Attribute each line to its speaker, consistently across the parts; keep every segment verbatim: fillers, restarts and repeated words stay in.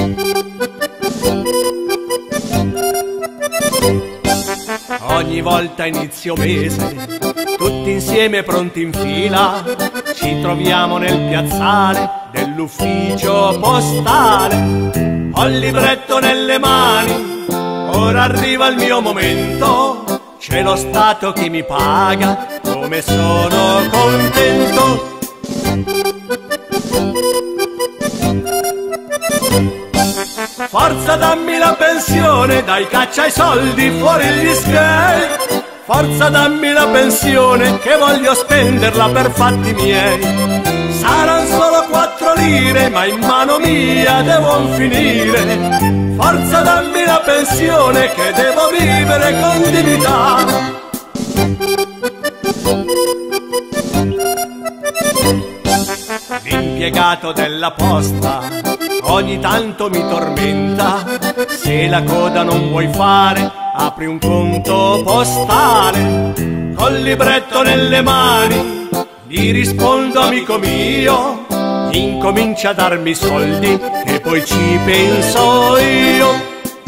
Speaker 1: Ogni volta inizio mese, tutti insieme pronti in fila, ci troviamo nel piazzale dell'ufficio postale. Ho il libretto nelle mani, ora arriva il mio momento, c'è lo Stato che mi paga, come sono contento. Forza dammi la pensione, dai caccia i soldi fuori gli skate. Forza dammi la pensione che voglio spenderla per fatti miei. Saranno solo quattro lire ma in mano mia devono finire. Forza dammi la pensione che devo vivere con dignità. L'impiegato della posta ogni tanto mi tormenta, se la coda non vuoi fare, apri un conto postale. Col libretto nelle mani, gli rispondo amico mio, incomincia a darmi i soldi, che poi ci penso io.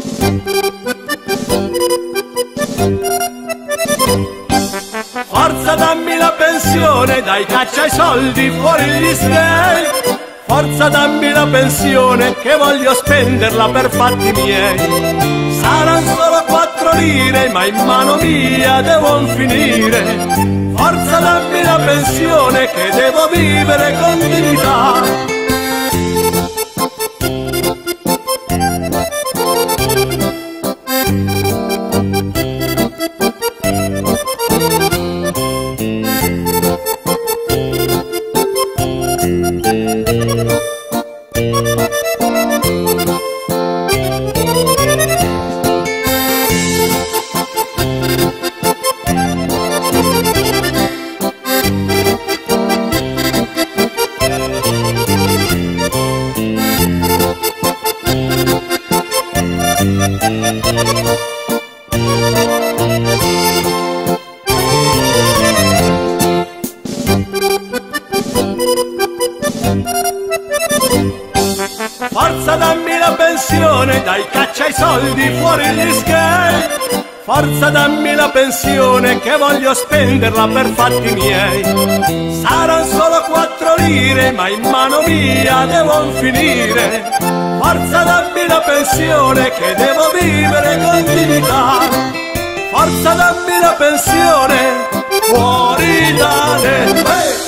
Speaker 1: Forza dammi la pensione, dai caccia i soldi fuori gli skate. Forza dammi la pensione che voglio spenderla per fatti miei. Saranno solo quattro lire ma in mano mia devono finire. Forza dammi la pensione che devo vivere con dignità. Forza dammi la pensione, dai caccia i soldi fuori gli skate. Forza dammi la pensione che voglio spenderla per fatti miei. Saranno solo quattro lire ma in mano mia devono finire. Forza dammi la pensione che devo vivere con dignità. Forza dammi la pensione fuori dalle... Hey!